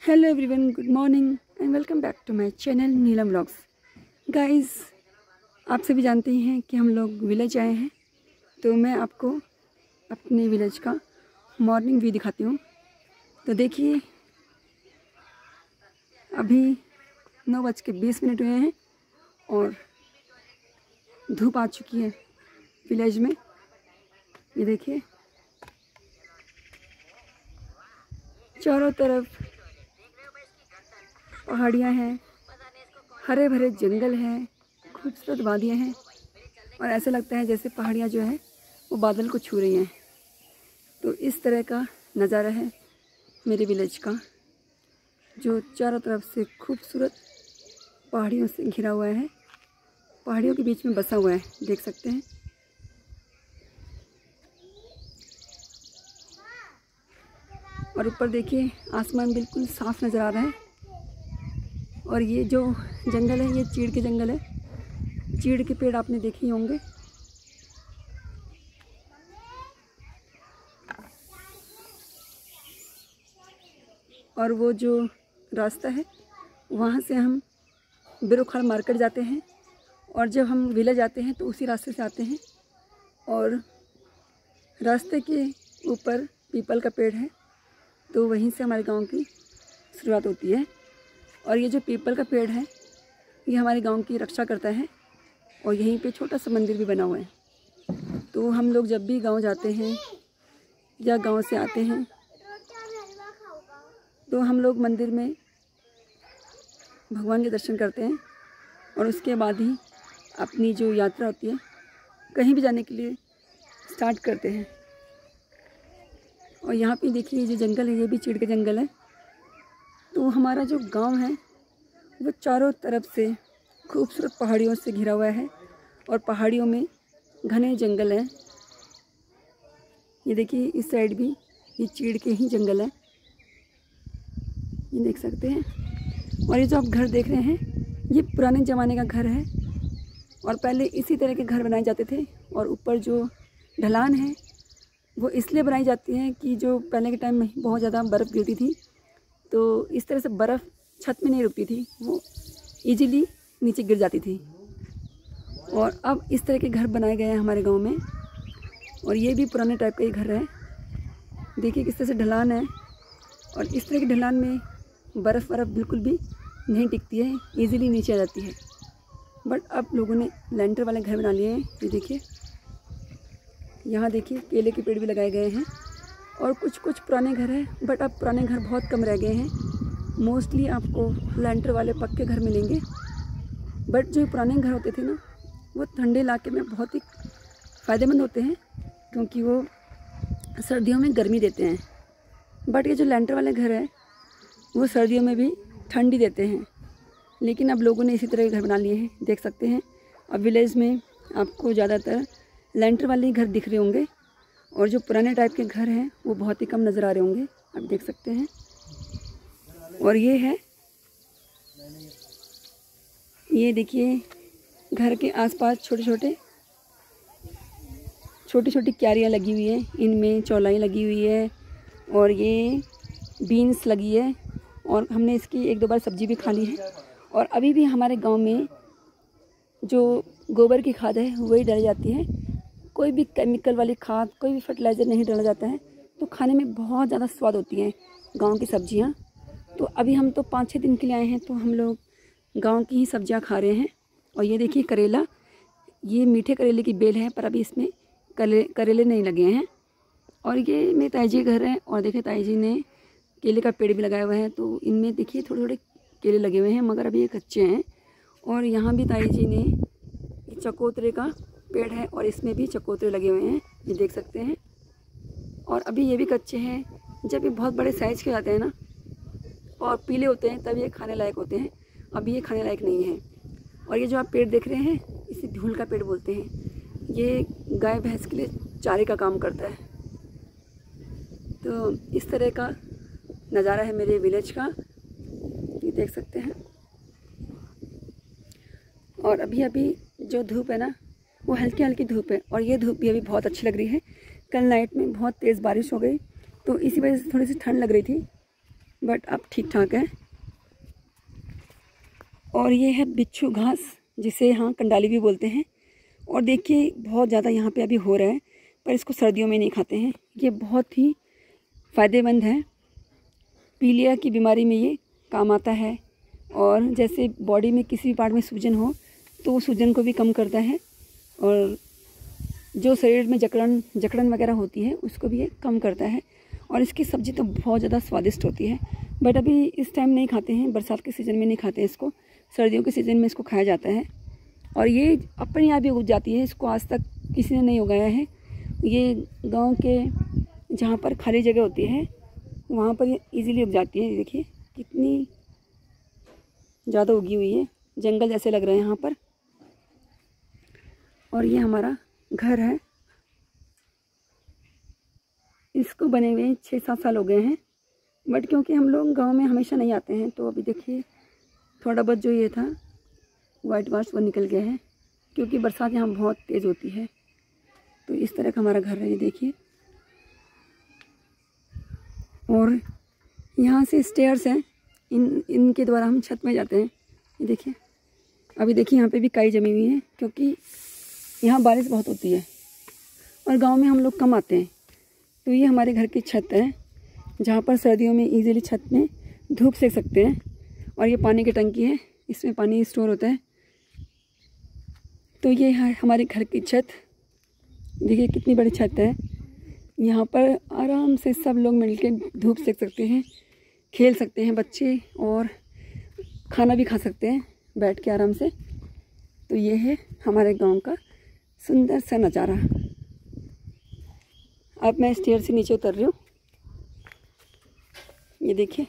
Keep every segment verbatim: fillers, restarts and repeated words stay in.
Hello everyone, good morning and welcome back to my channel Neelam vlogs. Guys, आप सभी जानते ही हैं कि हम लोग विलेज आए हैं, तो मैं आपको अपने विलेज का मॉर्निंग व्यू दिखाती हूँ। तो देखिए, अभी नौ बज के बीस मिनट हुए हैं और धूप आ चुकी है विलेज में। ये देखिए, चारों तरफ पहाड़ियाँ हैं, हरे भरे जंगल हैं, खूबसूरत वादियाँ हैं और ऐसा लगता है जैसे पहाड़ियाँ जो है वो बादल को छू रही हैं। तो इस तरह का नज़ारा है मेरे विलेज का, जो चारों तरफ से खूबसूरत पहाड़ियों से घिरा हुआ है, पहाड़ियों के बीच में बसा हुआ है, देख सकते हैं। और ऊपर देखिए, आसमान बिल्कुल साफ नज़र आ रहा है। और ये जो जंगल है, ये चीड़ के जंगल है। चीड़ के पेड़ आपने देखे ही होंगे। और वो जो रास्ता है, वहाँ से हम बिरुखार मार्केट जाते हैं और जब हम विलेज आते हैं तो उसी रास्ते से आते हैं। और रास्ते के ऊपर पीपल का पेड़ है, तो वहीं से हमारे गांव की शुरुआत होती है। और ये जो पीपल का पेड़ है, ये हमारे गांव की रक्षा करता है। और यहीं पे छोटा सा मंदिर भी बना हुआ है। तो हम लोग जब भी गांव जाते हैं या गांव से आते हैं, तो हम लोग मंदिर में भगवान के दर्शन करते हैं और उसके बाद ही अपनी जो यात्रा होती है कहीं भी जाने के लिए स्टार्ट करते हैं। और यहाँ पे देखिए, ये जो जंगल है, ये भी चीड़ के जंगल है। तो हमारा जो गांव है वो चारों तरफ से खूबसूरत पहाड़ियों से घिरा हुआ है और पहाड़ियों में घने जंगल हैं। ये देखिए, इस साइड भी ये चीड़ के ही जंगल है, ये देख सकते हैं। और ये जो आप घर देख रहे हैं, ये पुराने ज़माने का घर है और पहले इसी तरह के घर बनाए जाते थे। और ऊपर जो ढलान है वो इसलिए बनाई जाती है कि जो पहले के टाइम में बहुत ज़्यादा बर्फ़ गिरती थी, तो इस तरह से बर्फ़ छत में नहीं रुकती थी, वो इजीली नीचे गिर जाती थी। और अब इस तरह के घर बनाए गए हैं हमारे गांव में। और ये भी पुराने टाइप का ही घर है। देखिए किस तरह से ढलान है, और इस तरह की ढलान में बर्फ़ बर्फ़ बिल्कुल भी नहीं टिकती है, इजीली नीचे आ जाती है। बट अब लोगों ने लेंटर वाले घर बना लिए हैं। ये देखिए, यहाँ देखिए केले के पेड़ भी लगाए गए हैं। और कुछ कुछ पुराने घर हैं, बट अब पुराने घर बहुत कम रह गए हैं। मोस्टली आपको लेंटर वाले पक्के घर मिलेंगे। बट जो पुराने घर होते थे ना, वो ठंडे इलाके में बहुत ही फ़ायदेमंद होते हैं, क्योंकि वो सर्दियों में गर्मी देते हैं। बट ये जो लेंटर वाले घर है, वो सर्दियों में भी ठंडी देते हैं। लेकिन अब लोगों ने इसी तरह के घर बना लिए हैं, देख सकते हैं। अब विलेज में आपको ज़्यादातर लेंटर वाले ही घर दिख रहे होंगे, और जो पुराने टाइप के घर हैं वो बहुत ही कम नज़र आ रहे होंगे, आप देख सकते हैं। और ये है, ये देखिए, घर के आसपास छोटे छोटे छोटी छोटी क्यारियाँ लगी हुई हैं, इनमें चौलाई लगी हुई है और ये बीन्स लगी है। और हमने इसकी एक दो बार सब्ज़ी भी खा ली है। और अभी भी हमारे गांव में जो गोबर की खाद है वही डाली जाती है, कोई भी केमिकल वाली खाद, कोई भी फर्टिलाइज़र नहीं डाला जाता है। तो खाने में बहुत ज़्यादा स्वाद होती हैं गांव की सब्जियां। तो अभी हम तो पाँच छः दिन के लिए आए हैं, तो हम लोग गांव की ही सब्जियां खा रहे हैं। और ये देखिए करेला, ये मीठे करेले की बेल है, पर अभी इसमें कले करेले नहीं लगे हैं। और ये मेरे ताई जी घर है, और देखिए ताई जी ने केले का पेड़ भी लगाया हुआ है। तो इनमें देखिए थोड़े थोड़े केले लगे हुए हैं, मगर अभी ये कच्चे हैं। और यहाँ भी ताई जी ने चकोतरे का पेड़ है और इसमें भी चकोतरे लगे हुए हैं, ये देख सकते हैं। और अभी ये भी कच्चे हैं। जब ये बहुत बड़े साइज़ के आते हैं ना और पीले होते हैं, तब ये खाने लायक होते हैं। अभी ये खाने लायक नहीं है। और ये जो आप पेड़ देख रहे हैं, इसे ढूल का पेड़ बोलते हैं। ये गाय भैंस के लिए चारे का काम करता है। तो इस तरह का नज़ारा है मेरे विलेज का, ये देख सकते हैं। और अभी अभी जो धूप है ना, वो हल्की हल्की धूप है, और ये धूप भी अभी बहुत अच्छी लग रही है। कल नाइट में बहुत तेज़ बारिश हो गई, तो इसी वजह से थोड़ी सी ठंड लग रही थी। बट अब ठीक ठाक है। और ये है बिच्छू घास, जिसे यहाँ कंडाली भी बोलते हैं। और देखिए बहुत ज़्यादा यहाँ पे अभी हो रहा है, पर इसको सर्दियों में नहीं खाते हैं। ये बहुत ही फ़ायदेमंद है, पीलिया की बीमारी में ये काम आता है। और जैसे बॉडी में किसी भी पार्ट में सूजन हो तो वो सूजन को भी कम करता है, और जो शरीर में जकड़न जकड़न वगैरह होती है उसको भी ये कम करता है। और इसकी सब्ज़ी तो बहुत ज़्यादा स्वादिष्ट होती है, बट अभी इस टाइम नहीं खाते हैं, बरसात के सीज़न में नहीं खाते हैं इसको, सर्दियों के सीज़न में इसको खाया जाता है। और ये अपने आप ही उग जाती है, इसको आज तक किसी ने नहीं उगाया है। ये गांव के जहाँ पर खाली जगह होती है वहाँ पर ये इजीली उग जाती है। देखिए कितनी ज़्यादा उगी हुई है, जंगल जैसे लग रहे हैं यहाँ पर। और ये हमारा घर है, इसको बने हुए छः सात साल हो गए हैं, बट क्योंकि हम लोग गांव में हमेशा नहीं आते हैं तो अभी देखिए थोड़ा बहुत जो ये था वाइट वाश वो निकल गया है, क्योंकि बरसात यहाँ बहुत तेज़ होती है। तो इस तरह का हमारा घर है, ये देखिए। और यहाँ से स्टेयर्स हैं, इन इनके द्वारा हम छत में जाते हैं। ये देखिए, अभी देखिए यहाँ पे भी काई जमी हुई है, क्योंकि यहाँ बारिश बहुत होती है और गांव में हम लोग कम आते हैं। तो ये हमारे घर की छत है, जहाँ पर सर्दियों में इजीली छत में धूप सेक सकते हैं। और ये पानी की टंकी है, इसमें पानी स्टोर होता है। तो ये है हमारे घर की छत, देखिए कितनी बड़ी छत है। यहाँ पर आराम से सब लोग मिलकर धूप सेक सकते हैं, खेल सकते हैं बच्चे, और खाना भी खा सकते हैं बैठ के आराम से। तो ये है हमारे गांव का सुंदर सा नज़ारा। अब मैं स्टेयर से नीचे उतर रही हूँ, ये देखिए।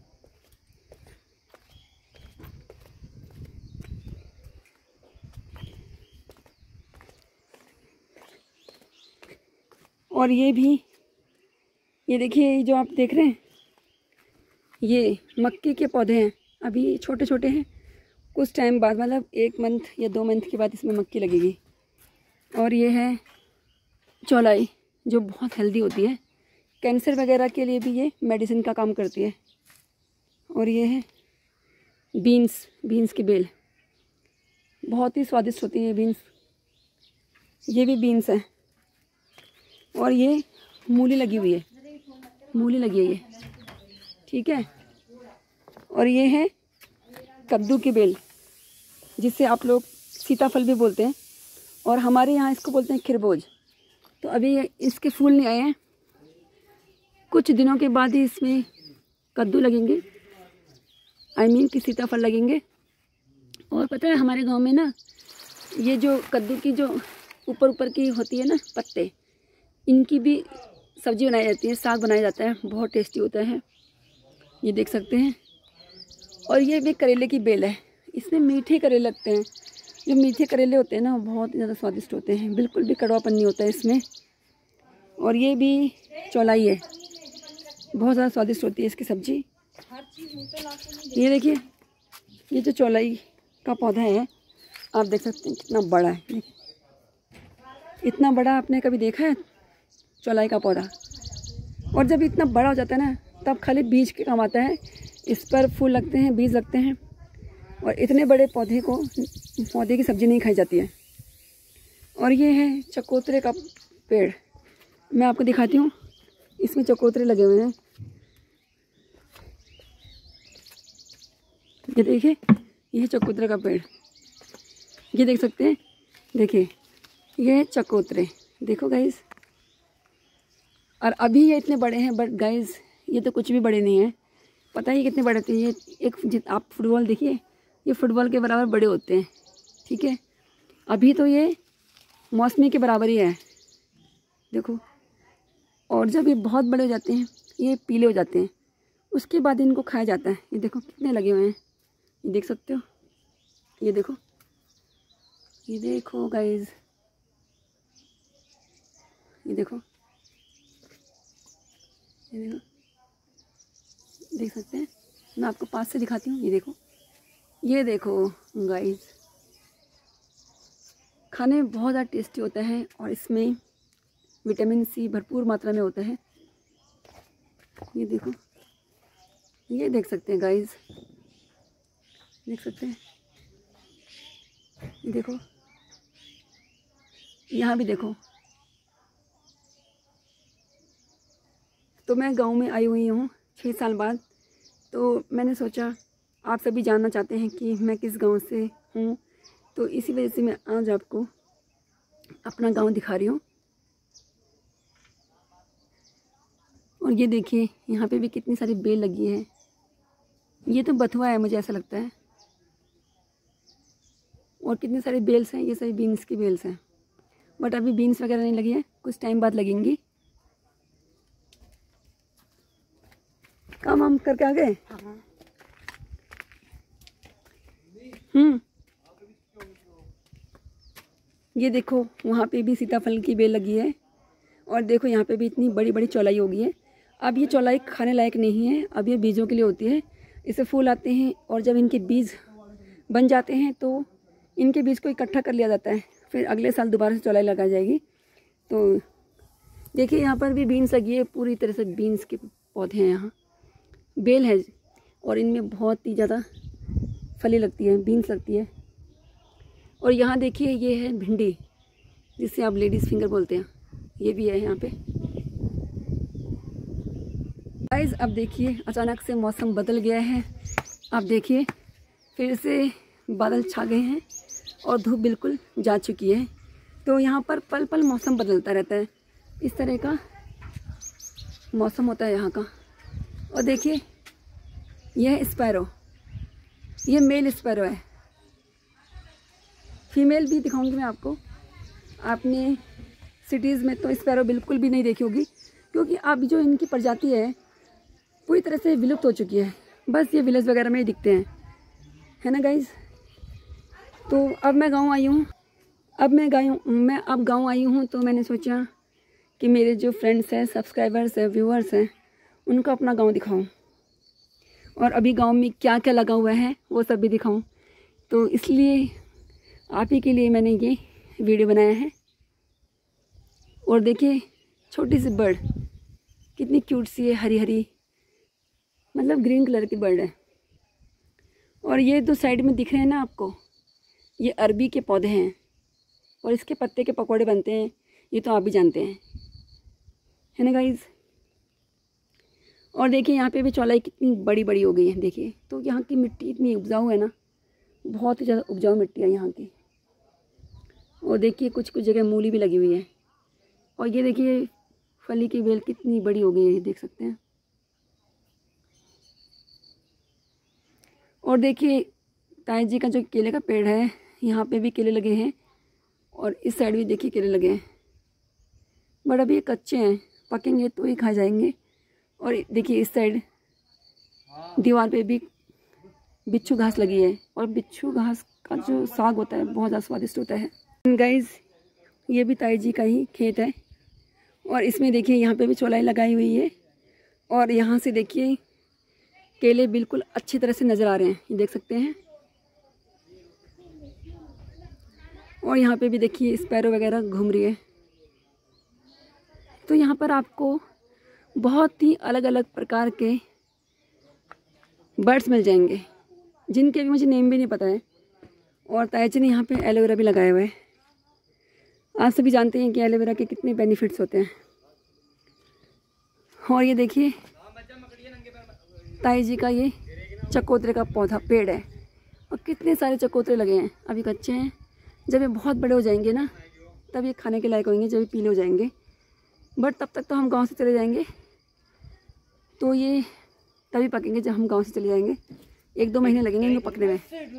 और ये भी, ये देखिए जो आप देख रहे हैं ये मक्के के पौधे हैं, अभी छोटे छोटे हैं। कुछ टाइम बाद, मतलब एक मंथ या दो मंथ के बाद इसमें मक्की लगेगी। और ये है चौलाई, जो बहुत हेल्दी होती है, कैंसर वगैरह के लिए भी ये मेडिसिन का काम करती है। और ये है बीन्स, बीन्स की बेल, बहुत ही स्वादिष्ट होती है बीन्स। ये भी बीन्स है। और ये मूली लगी हुई है, मूली लगी है ये, ठीक है। और ये है कद्दू की बेल, जिससे आप लोग सीताफल भी बोलते हैं, और हमारे यहाँ इसको बोलते हैं खिरबोज। तो अभी इसके फूल नहीं आए हैं, कुछ दिनों के बाद ही इसमें कद्दू लगेंगे, आई मीन कि सीताफल लगेंगे। और पता है हमारे गांव में ना, ये जो कद्दू की जो ऊपर ऊपर की होती है ना पत्ते, इनकी भी सब्ज़ी बनाई जाती है, साग बनाया जाता है, बहुत टेस्टी होता है, ये देख सकते हैं। और ये भी करेले की बेल है, इसमें मीठे करेले लगते हैं। जो मीठे करेले होते हैं ना, वो बहुत ज़्यादा स्वादिष्ट होते हैं, बिल्कुल भी कड़वापन नहीं होता है इसमें। और ये भी चौलाई है, बहुत ज़्यादा स्वादिष्ट होती है इसकी सब्ज़ी। ये देखिए, ये जो चौलाई का पौधा है, आप देख सकते हैं कितना बड़ा है। देखिए इतना बड़ा आपने कभी देखा है चौलाई का पौधा? और जब इतना बड़ा हो जाता है ना, तब खाली बीज के काम आता है, इस पर फूल लगते हैं, बीज लगते हैं। और इतने बड़े पौधे को, पौधे की सब्ज़ी नहीं खाई जाती है। और ये है चकोतरे का पेड़, मैं आपको दिखाती हूँ, इसमें चकोतरे लगे हुए हैं। ये देखिए, ये चकोतरे का पेड़, ये देख सकते हैं। देखिए ये चकोतरे, देखो गाइस। और अभी ये इतने बड़े हैं, बट गाइस ये तो कुछ भी बड़े नहीं हैं। पता ही कितने बड़े थे ये, एक जित आप फुटबॉल देखिए, ये फुटबॉल के बराबर बड़े होते हैं, ठीक है। अभी तो ये मौसमी के बराबर ही है, देखो। और जब ये बहुत बड़े हो जाते हैं, ये पीले हो जाते हैं, उसके बाद इनको खाया जाता है। ये देखो कितने लगे हुए हैं, ये देख सकते हो। ये देखो, ये देखो गाइस, ये देखो, ये देखो, देख सकते हैं। मैं आपको पास से दिखाती हूँ, ये देखो, ये देखो गाइस। खाने में बहुत ज़्यादा टेस्टी होता है, और इसमें विटामिन सी भरपूर मात्रा में होता है। ये देखो, ये देख सकते हैं गाइस, देख सकते हैं, ये देखो, यहाँ भी देखो। तो मैं गांव में आई हुई हूँ छः साल बाद। तो मैंने सोचा आप सभी जानना चाहते हैं कि मैं किस गांव से हूँ, तो इसी वजह से मैं आज आपको अपना गांव दिखा रही हूँ। और ये देखिए यहाँ पे भी कितनी सारी बेल लगी है। ये तो बथुआ है मुझे ऐसा लगता है। और कितने सारे बेल्स हैं, ये सभी बीन्स की बेल्स हैं। बट अभी बीन्स वगैरह नहीं लगी है, कुछ टाइम बाद लगेंगी। काम हम करके आ गए। हम्म ये देखो वहाँ पे भी सीताफल की बेल लगी है। और देखो यहाँ पे भी इतनी बड़ी बड़ी चौलाई हो गई है। अब ये चौलाई खाने लायक नहीं है, अब ये बीजों के लिए होती है। इसे फूल आते हैं और जब इनके बीज बन जाते हैं तो इनके बीज को इकट्ठा कर लिया जाता है, फिर अगले साल दोबारा से चौलाई लगाई जाएगी। तो देखिए यहाँ पर भी बीन्स लगी है, पूरी तरह से बीन्स के पौधे हैं। यहाँ बेल है और इनमें बहुत ही ज़्यादा फली लगती है, बीन्स लगती है। और यहाँ देखिए ये है भिंडी, जिसे आप लेडीज़ फिंगर बोलते हैं, ये भी है यहाँ पे। गाइस अब देखिए अचानक से मौसम बदल गया है। आप देखिए फिर से बादल छा गए हैं और धूप बिल्कुल जा चुकी है। तो यहाँ पर पल पल मौसम बदलता रहता है, इस तरह का मौसम होता है यहाँ का। और देखिए यह है स्पैरो, ये मेल स्पैरो है। फीमेल भी दिखाऊंगी मैं आपको। आपने सिटीज़ में तो स्पैरो बिल्कुल भी नहीं देखी होगी, क्योंकि अब जो इनकी प्रजाति है पूरी तरह से विलुप्त हो चुकी है। बस ये विलेज वगैरह में ही दिखते हैं, है ना गाइज। तो अब मैं गांव आई हूँ अब मैं गाँव मैं अब गांव आई हूँ तो मैंने सोचा कि मेरे जो फ्रेंड्स हैं, सब्सक्राइबर्स हैं, व्यूअर्स हैं, उनको अपना गांव दिखाऊं और अभी गांव में क्या क्या लगा हुआ है वो सब भी दिखाऊं। तो इसलिए आप ही के लिए मैंने ये वीडियो बनाया है। और देखिए छोटी सी बर्ड कितनी क्यूट सी है, हरी हरी, मतलब ग्रीन कलर की बर्ड है। और ये दो साइड में दिख रहे हैं ना आपको, ये अरबी के पौधे हैं और इसके पत्ते के पकौड़े बनते हैं, ये तो आप भी जानते हैं, है ना गाइज़। और देखिए यहाँ पे भी चौलाई कितनी बड़ी बड़ी हो गई है, देखिए। तो यहाँ की मिट्टी इतनी उपजाऊ है ना, बहुत ही ज़्यादा उपजाऊ मिट्टी है यहाँ की। और देखिए कुछ कुछ जगह मूली भी लगी हुई है। और ये देखिए फली की बेल कितनी बड़ी हो गई है, देख सकते हैं। और देखिए ताई जी का जो केले का पेड़ है, यहाँ पे भी केले लगे हैं और इस साइड भी देखिए केले लगे हैं। बट अभी ये कच्चे हैं, पकेंगे तो ही खा जाएंगे। और देखिए इस साइड दीवार पे भी बिच्छू घास लगी है और बिच्छू घास का जो साग होता है बहुत ज़्यादा स्वादिष्ट होता है। गाइज ये भी ताई जी का ही खेत है और इसमें देखिए यहाँ पे भी चौलाई लगाई हुई है। और यहाँ से देखिए केले बिल्कुल अच्छी तरह से नज़र आ रहे हैं, ये देख सकते हैं। और यहाँ पे भी देखिए स्पैरो वगैरह घूम रही है। तो यहाँ पर आपको बहुत ही अलग अलग प्रकार के बर्ड्स मिल जाएंगे, जिनके भी मुझे नेम भी नहीं पता है। और ताई जी ने यहाँ पे एलोवेरा भी लगाया हुआ है। आप सभी जानते हैं कि एलोवेरा के कितने बेनिफिट्स होते हैं। और ये देखिए ताई जी का ये चकोतरे का पौधा पेड़ है और कितने सारे चकोतरे लगे हैं, अभी कच्चे हैं। जब ये बहुत बड़े हो जाएंगे ना, तब ये खाने के लायक होंगे, जब ये पीले हो जाएंगे। बट तब तक तो हम गांव से चले जाएंगे, तो ये तभी पकेंगे जब हम गांव से चले जाएंगे। एक दो महीने लगेंगे इनको पकने में।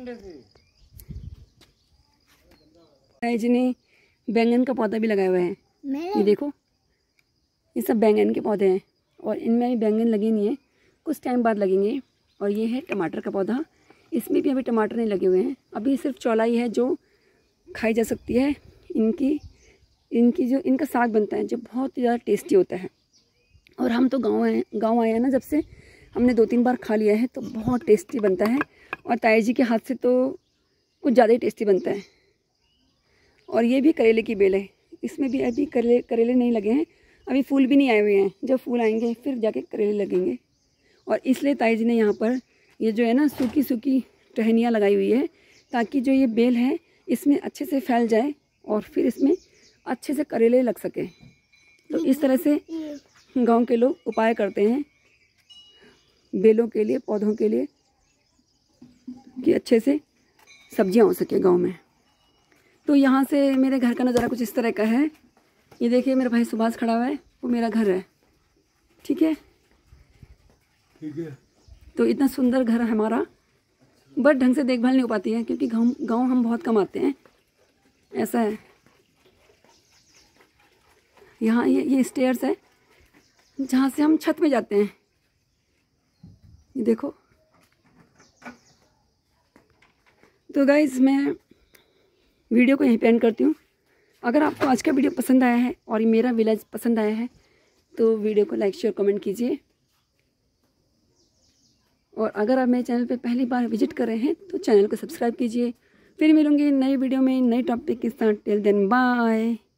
ताई जी ने बैंगन का पौधा भी लगाया हुआ है, ये देखो, ये सब बैंगन के पौधे हैं और इनमें भी बैंगन लगे नहीं है, कुछ टाइम बाद लगेंगे। और ये है टमाटर का पौधा, इसमें भी अभी टमाटर नहीं लगे हुए हैं, अभी सिर्फ चौलाई है जो खाई जा सकती है। इनकी इनकी जो इनका साग बनता है जो बहुत ही ज़्यादा टेस्टी होता है। और हम तो गाँव आए गाँव आए हैं ना, जब से हमने दो तीन बार खा लिया है, तो बहुत टेस्टी बनता है। और ताई जी के हाथ से तो कुछ ज़्यादा ही टेस्टी बनता है। और ये भी करेले की बेल है, इसमें भी अभी करेले करेले नहीं लगे हैं, अभी फूल भी नहीं आए हुए हैं। जब फूल आएंगे फिर जाके करेले लगेंगे। और इसलिए ताई जी ने यहाँ पर ये जो है ना सूखी सूखी टहनियाँ लगाई हुई है, ताकि जो ये बेल है इसमें अच्छे से फैल जाए और फिर इसमें अच्छे से करेले लग सके। तो इस तरह से गांव के लोग उपाय करते हैं बेलों के लिए, पौधों के लिए, कि अच्छे से सब्जियां हो सके गांव में। तो यहाँ से मेरे घर का नज़ारा कुछ इस तरह का है। ये देखिए मेरा भाई सुभाष खड़ा हुआ है, वो मेरा घर है। ठीक है, ठीक है। तो इतना सुंदर घर है हमारा, बट ढंग से देखभाल नहीं हो पाती है क्योंकि गाँव गाँव हम बहुत कम आते हैं, ऐसा है। यहाँ ये ये स्टेयर्स है जहाँ से हम छत में जाते हैं, ये देखो। तो गाइज़ मैं वीडियो को यहीं पे एंड करती हूँ। अगर आपको आज का वीडियो पसंद आया है और ये मेरा विलेज पसंद आया है तो वीडियो को लाइक शेयर कमेंट कीजिए। और अगर आप मेरे चैनल पे पहली बार विजिट कर रहे हैं तो चैनल को सब्सक्राइब कीजिए। फिर मिलूंगी नई वीडियो में नई टॉपिक के साथ। Till then bye.